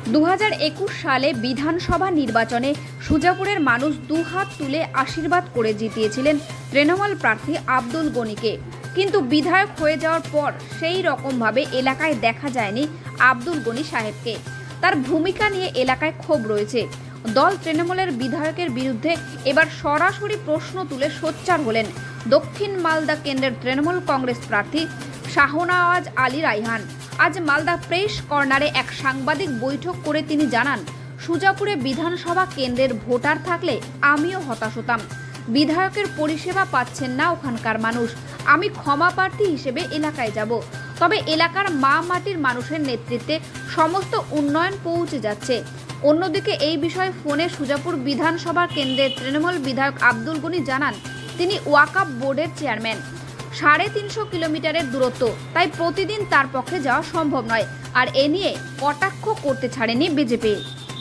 2021 সালে বিধানসভা নির্বাচনে সুজাপুরের মানুষ দুহাত তুলে আশীর্বাদ করে জিতিয়েছিলেন তৃণমূল প্রার্থী আব্দুল গনিকে। কিন্তু বিধায়ক হয়ে যাওয়ার পর সেই রকমভাবে এলাকায় দেখা যায়নি আব্দুল গনি সাহেবকে। তার ভূমিকা নিয়ে এলাকায় ক্ষোভ রয়েছে। দল তৃণমূলের বিধায়কের বিরুদ্ধে এবার সরাসরি প্রশ্ন তুলে সোচ্চার হলেন দক্ষিণ মালদা কেন্দ্রের তৃণমূল কংগ্রেস প্রার্থী শাহনওয়াজ আলী রায়হান। আজ মালদা প্রেস কর্নারে এক সাংবাদিক বৈঠক করে তিনি জানান, সুজাপুরে বিধানসভা কেন্দ্রের ভোটার থাকলে আমিও হতাশ হতাম। বিধায়কের পরিষেবা পাচ্ছেন না ওখানকার মানুষ। আমি ক্ষমা প্রার্থী হিসেবে এলাকায় যাব, তবে এলাকার মা মাটির মানুষের নেতৃত্বে সমস্ত উন্নয়ন পৌঁছে যাচ্ছে। অন্যদিকে এই বিষয়ে ফোনে সুজাপুর বিধানসভা কেন্দ্রের তৃণমূল বিধায়ক আব্দুল গনি জানান, তিনি ওয়াকফ বোর্ডের চেয়ারম্যান। 350 কিলোমিটারের দূরত্ব, তাই প্রতিদিন তার পক্ষে যাওয়া সম্ভব নয়। আর এ নিয়ে কটাক্ষ করতে ছাড়েনি বিজেপি।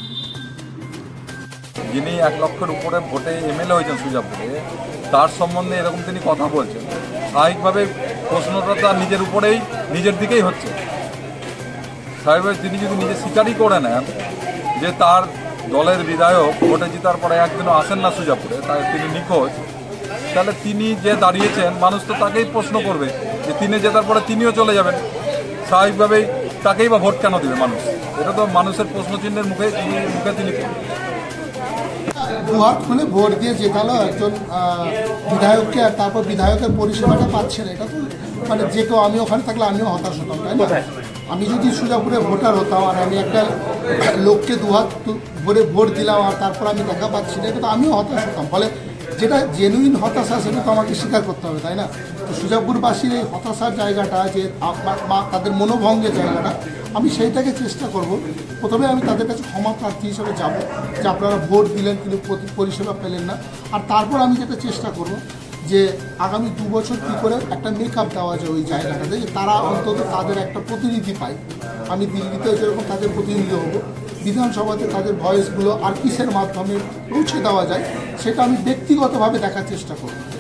যিনি 1 লক্ষের উপরে ভোটে এমএলএ হয়েছেন সুজাপুরে, তার সম্বন্ধে এরকম তিনি কথা বলছেন, স্বাভাবিকভাবে প্রশ্নটা তার নিজের উপরেই, নিজের দিকেই হচ্ছে। স্বাভাবিকভাবে তিনি যদি নিজে স্বীকারই করে নেন যে তার দলের বিধায়ক ভোটে জেতার পরে একদিনও আসেন না সুজাপুরে, তাই তিনি নিখোঁজ, তাহলে তিনি যে দাঁড়িয়েছেন মানুষ তো তাকেই প্রশ্ন করবে যে তিনি জেতার পরে তিনিও চলে যাবেন। স্বাভাবিকভাবেই তাকেই বা ভোট কেন দেবে মানুষ? এটা তো মানুষের প্রশ্নচিহ্নের মুখে তিনি দুহাত খুলে ভোট দিয়ে জেতালো একজন বিধায়ককে, আর তারপর বিধায়কের পরিষেবাটা পাচ্ছে না। এটা তো মানে যে কেউ, আমি ওখানে থাকলে আমিও হতাশ হতাম, তাই না? আমি যদি সুজাপুরে ভোটার হতাম আর আমি একটা লোককে দুহাত ভরে ভোট দিলাম আর তারপর আমি দেখা পাচ্ছি না, এটা তো আমিও হতাশ হতাম। ফলে যেটা জেনুইন হতাশা সেটা তো আমাকে স্বীকার করতে হবে, তাই না? তো সুজাপুরবাসীর এই হতাশার জায়গাটা, যে তাদের মনোভঙ্গের জায়গাটা, আমি সেইটাকে চেষ্টা করব। প্রথমে আমি তাদের কাছে ক্ষমা প্রার্থী হিসেবে যাব যে আপনারা ভোট দিলেন কিন্তু পরিষেবা পেলেন না। আর তারপর আমি যেটা চেষ্টা করব যে আগামী 2 বছর কী করে একটা মেকআপ দেওয়া যায় ওই জায়গাটাতে, যে তারা অন্তত তাদের একটা প্রতিনিধি পায়। আমি দিল্লিতে যেরকম তাদের প্রতিনিধি হব, বিধানসভাতে তাদের ভয়েসগুলো আর কিসের মাধ্যমে পৌঁছে দেওয়া যায় সেটা আমি ব্যক্তিগতভাবে দেখার চেষ্টা করব।